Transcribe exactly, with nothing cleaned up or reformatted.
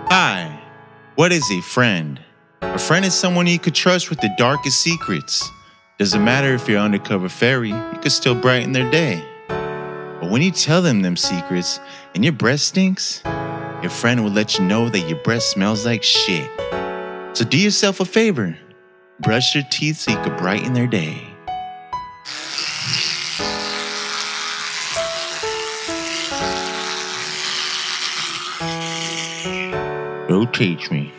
Hi, what is a friend? A friend is someone you could trust with the darkest secrets. Doesn't matter if you're undercover fairy, you could still brighten their day. But when you tell them them secrets and your breath stinks, your friend will let you know that your breath smells like shit. So do yourself a favor. Brush your teeth so you could brighten their day. Don't teach me.